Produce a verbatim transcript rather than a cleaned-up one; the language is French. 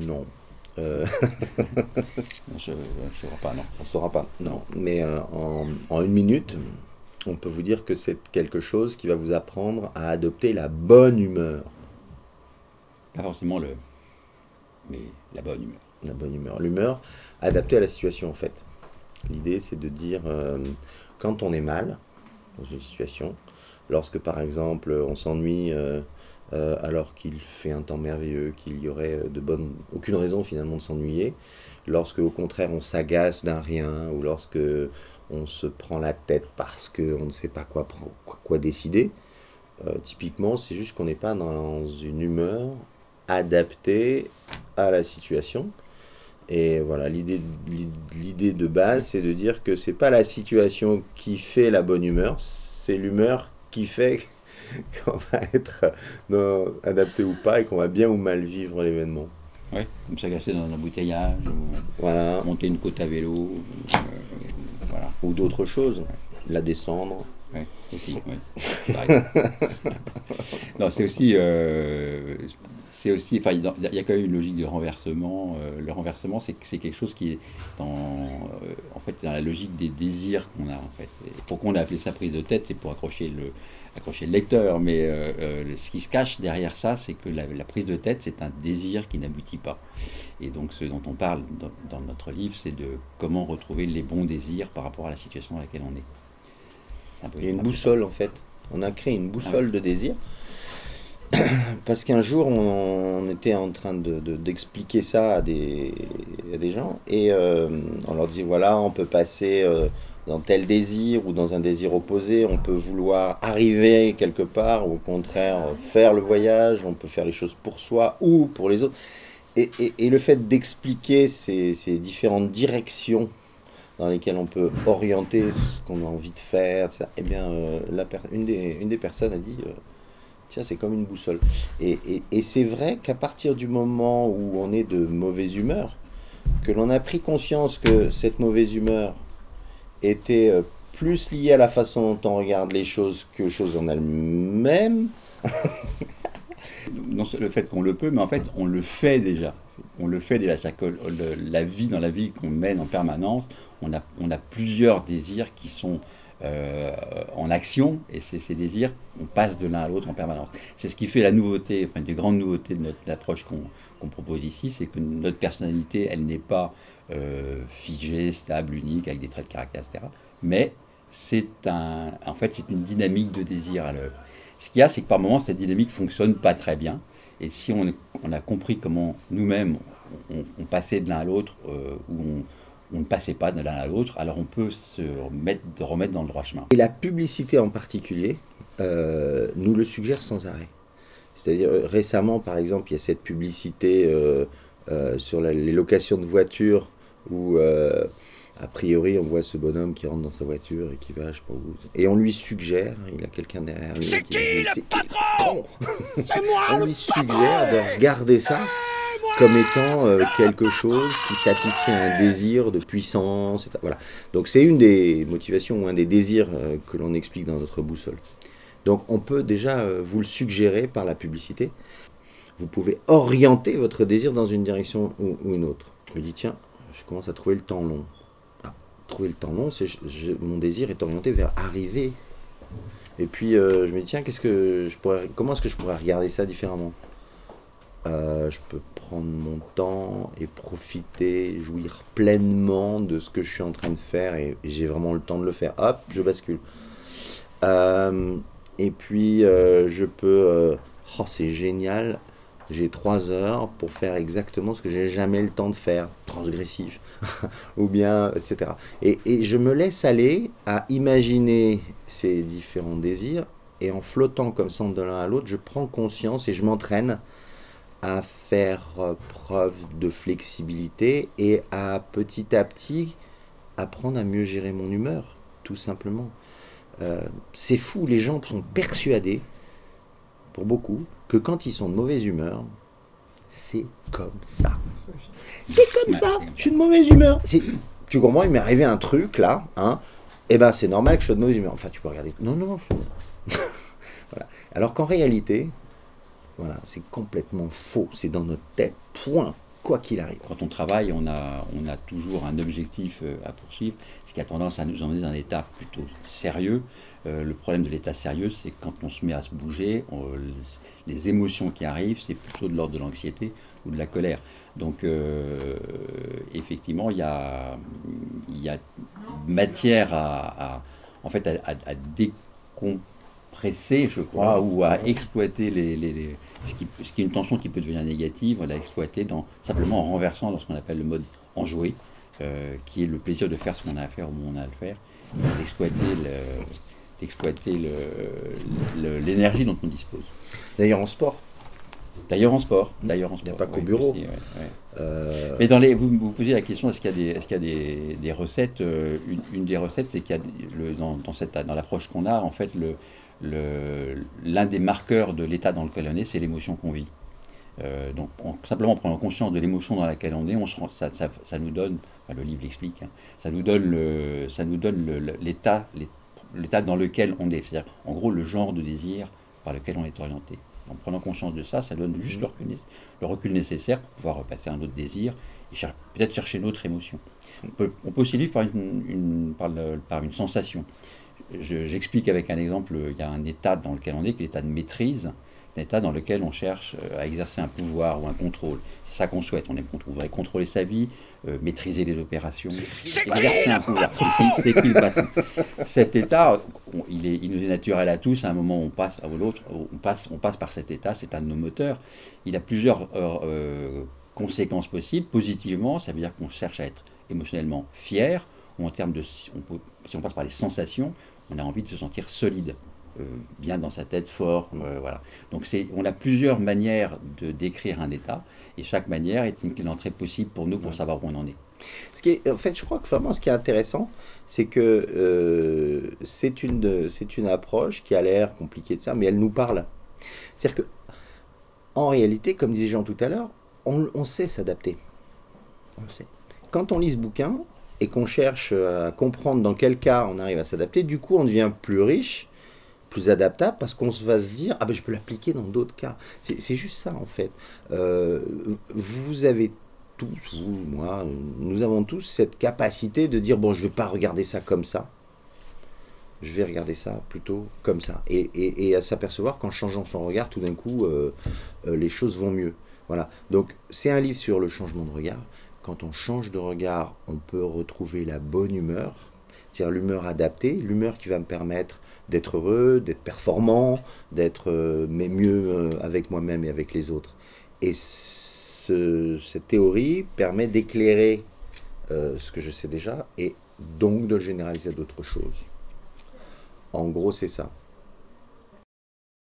Non. Euh... On ne saura pas, non. On ne saura pas, non. Mais euh, en, en une minute, on peut vous dire que c'est quelque chose qui va vous apprendre à adopter la bonne humeur. Pas forcément le... mais la bonne humeur. La bonne humeur. L'humeur adaptée à la situation, en fait. L'idée, c'est de dire, euh, quand on est mal dans une situation, lorsque, par exemple, on s'ennuie euh, euh, alors qu'il fait un temps merveilleux, qu'il y aurait de bonnes... aucune raison, finalement, de s'ennuyer, lorsque, au contraire, on s'agace d'un rien, ou lorsque on se prend la tête parce qu'on ne sait pas quoi, quoi, quoi décider, euh, typiquement, c'est juste qu'on n'est pas dans une humeur adaptée à la situation. Et voilà, l'idée, l'idée de base, c'est de dire que c'est pas la situation qui fait la bonne humeur, c'est l'humeur qui fait qu'on va être dans, adapté ou pas et qu'on va bien ou mal vivre l'événement. Oui, comme s'agacer dans un embouteillage, ou voilà. Monter une côte à vélo, euh, voilà. Ou d'autres choses, la descendre. Oui, aussi, oui. Non, c'est aussi, euh, c'est aussi, enfin, il y a quand même une logique de renversement. Euh, le renversement, c'est c'est quelque chose qui est dans, euh, en fait, dans la logique des désirs qu'on a, en fait. Et pourquoi on a appelé ça prise de tête, c'est pour accrocher le, accrocher le lecteur. Mais euh, euh, ce qui se cache derrière ça, c'est que la, la prise de tête, c'est un désir qui n'aboutit pas. Et donc, ce dont on parle dans, dans notre livre, c'est de comment retrouver les bons désirs par rapport à la situation dans laquelle on est. Il y a une boussole en fait. On a créé une boussole ah ouais. de désir. Parce qu'un jour, on, on était en train de, de, d'expliquer ça à des, à des gens. Et euh, on leur dit, voilà, on peut passer euh, dans tel désir ou dans un désir opposé. On peut vouloir arriver quelque part ou au contraire faire le voyage. On peut faire les choses pour soi ou pour les autres. Et, et, et le fait d'expliquer ces, ces différentes directions dans lesquelles on peut orienter ce qu'on a envie de faire, et cetera, eh bien, euh, la per- une, des, une des personnes a dit, euh, tiens, c'est comme une boussole. Et, et, et c'est vrai qu'à partir du moment où on est de mauvaise humeur, que l'on a pris conscience que cette mauvaise humeur était euh, plus liée à la façon dont on regarde les choses que choses en elles-mêmes. Non, le fait qu'on le peut, mais en fait, on le fait déjà. On le fait déjà. C'est-à-dire que le, la vie, dans la vie qu'on mène en permanence, on a, on a plusieurs désirs qui sont euh, en action, et c'est ces désirs, on passe de l'un à l'autre en permanence. C'est ce qui fait la nouveauté, enfin, une des grandes nouveautés de notre approche qu'on qu'on propose ici, c'est que notre personnalité, elle n'est pas euh, figée, stable, unique, avec des traits de caractère, et cetera. Mais c'est un, en fait, c'est une dynamique de désir à l'œuvre. Ce qu'il y a, c'est que par moments, cette dynamique ne fonctionne pas très bien. Et si on, on a compris comment nous-mêmes, on, on passait de l'un à l'autre, euh, ou on, on ne passait pas de l'un à l'autre, alors on peut se remettre, remettre dans le droit chemin. Et la publicité en particulier euh, nous le suggère sans arrêt. C'est-à-dire, récemment, par exemple, il y a cette publicité euh, euh, sur la, les locations de voitures où... Euh, a priori, on voit ce bonhomme qui rentre dans sa voiture et qui va, je sais pas où. Et on lui suggère, il a quelqu'un derrière lui. C'est qui, qui le patron? C'est moi On le lui patron. suggère de regarder ça comme étant euh, quelque chose qui satisfait un désir de puissance. Et cetera. Voilà. Donc c'est une des motivations ou un des désirs euh, que l'on explique dans notre boussole. Donc on peut déjà euh, vous le suggérer par la publicité. Vous pouvez orienter votre désir dans une direction ou, ou une autre. Je me dis, tiens, je commence à trouver le temps long. Trouver le temps long, c'est je, je, mon désir est orienté vers arriver. Et puis euh, je me dis tiens, qu'est-ce que je pourrais, comment est-ce que je pourrais regarder ça différemment? euh, Je peux prendre mon temps et profiter, jouir pleinement de ce que je suis en train de faire et, et j'ai vraiment le temps de le faire. Hop, je bascule. Euh, et puis euh, je peux, euh, oh c'est génial. J'ai trois heures pour faire exactement ce que j'ai jamais le temps de faire, transgressif, ou bien, et cetera. Et, et je me laisse aller à imaginer ces différents désirs, et en flottant comme ça de l'un à l'autre, je prends conscience et je m'entraîne à faire preuve de flexibilité et à petit à petit apprendre à mieux gérer mon humeur, tout simplement. Euh, c'est fou, les gens sont persuadés, pour beaucoup, que quand ils sont de mauvaise humeur, c'est comme ça. C'est comme ça, je suis de mauvaise humeur. Tu comprends, il m'est arrivé un truc là, hein, et ben c'est normal que je sois de mauvaise humeur. Enfin, tu peux regarder. Non, non, je... voilà. Alors qu'en réalité, voilà, c'est complètement faux. C'est dans notre tête, point, quoi qu'il arrive. Quand on travaille, on a, on a toujours un objectif euh, à poursuivre, ce qui a tendance à nous emmener dans un état plutôt sérieux. Euh, le problème de l'état sérieux, c'est que quand on se met à se bouger, on, les émotions qui arrivent, c'est plutôt de l'ordre de l'anxiété ou de la colère. Donc, euh, effectivement, il y a, il y a matière à, à en fait, à, à, à décompresser, je crois, ou à exploiter les, les, les, ce, qui, ce qui est une tension qui peut devenir négative, on l'a exploiter dans, simplement en renversant dans ce qu'on appelle le mode enjoué, euh, qui est le plaisir de faire ce qu'on a à faire au moment où on a à le faire, d'exploiter le, d'exploiter l'énergie dont on dispose. D'ailleurs en sport. D'ailleurs en sport. D'ailleurs en sport. Il n'y a pas qu'au oui, bureau. Aussi, ouais, ouais. Euh... Mais dans les, vous vous posez la question, est-ce qu'il y a des, est-ce qu'il y a des, des recettes euh, une, une des recettes, c'est qu'il y a le, dans, dans, cette, dans l'approche qu'on a, en fait, le, le, l'un des marqueurs de l'état dans lequel on est, c'est l'émotion qu'on vit. Euh, donc, en, simplement en prenant conscience de l'émotion dans laquelle on est, on se rend, ça, ça, ça nous donne, enfin, le livre l'explique, hein, ça nous donne, le, ça nous donne le, l'état, l'état dans lequel on est. C'est-à-dire, en gros, le genre de désir par lequel on est orienté. En prenant conscience de ça, ça donne juste le recul, le recul nécessaire pour pouvoir repasser à un autre désir et cher, peut-être chercher une autre émotion. On peut, on peut aussi vivre par une, une, par le, par une sensation. Je, j'explique avec un exemple, il y a un état dans lequel on est, qui est l'état de maîtrise, un état dans lequel on cherche à exercer un pouvoir ou un contrôle. C'est ça qu'on souhaite. On, est, on voudrait contrôler sa vie, euh, maîtriser les opérations, exercer un pouvoir. C'est qui le patron? Cet état, on, il, est, il nous est naturel à tous. À un moment, on passe à l'autre, on passe, on passe par cet état. C'est un de nos moteurs. Il a plusieurs euh, conséquences possibles. Positivement, ça veut dire qu'on cherche à être émotionnellement fier. Ou en termes de, on peut, si on passe par les sensations, on a envie de se sentir solide. Euh, bien dans sa tête, fort, euh, voilà. Donc c'est, on a plusieurs manières de décrire un état, et chaque manière est une, une entrée possible pour nous pour savoir où on en est. Ce qui est, en fait, je crois que vraiment, ce qui est intéressant, c'est que euh, c'est une, c'est une approche qui a l'air compliquée de ça, mais elle nous parle. C'est-à-dire que, en réalité, comme disait Jean tout à l'heure, on, on sait s'adapter. On le sait. Quand on lit ce bouquin et qu'on cherche à comprendre dans quel cas on arrive à s'adapter, du coup, on devient plus riche, plus adaptable, parce qu'on va se dire, ah ben je peux l'appliquer dans d'autres cas. C'est, c'est juste ça, en fait. Euh, vous avez tous, vous, moi, nous avons tous cette capacité de dire, bon, je ne vais pas regarder ça comme ça, je vais regarder ça plutôt comme ça. Et, et, et à s'apercevoir qu'en changeant son regard, tout d'un coup, euh, euh, les choses vont mieux. Voilà. Donc, c'est un livre sur le changement de regard. Quand on change de regard, on peut retrouver la bonne humeur, c'est-à-dire l'humeur adaptée, l'humeur qui va me permettre d'être heureux, d'être performant, d'être euh, mais mieux euh, avec moi-même et avec les autres. Et ce, cette théorie permet d'éclairer euh, ce que je sais déjà et donc de le généraliser à d'autres choses. En gros, c'est ça.